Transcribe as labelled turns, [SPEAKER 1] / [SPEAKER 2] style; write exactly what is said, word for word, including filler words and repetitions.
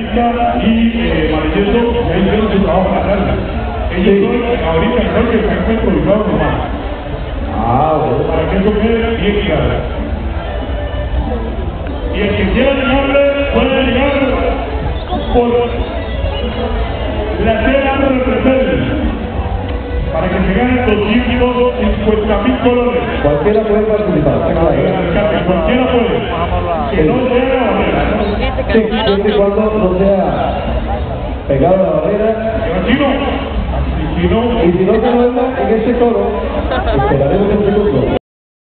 [SPEAKER 1] Erika y eh, Marileto ya hicieron su trabajo en la tarde. Ellos son ahorita creo que están improvisados nomás.
[SPEAKER 2] Ah, bueno.
[SPEAKER 1] Para que eso quede bien claro. Y el que quiera llegarle puede llegar por la tela representa para que se ganen doscientos cincuenta mil colones.
[SPEAKER 2] Cualquiera puede participar.
[SPEAKER 1] Cualquiera puede. Que no llegue a la barrera.
[SPEAKER 2] Sí, siempre y cuando no sea pegado a la barrera.
[SPEAKER 1] Si no, si no,
[SPEAKER 2] y si no se mueva en este coro, esperaremos un segundo.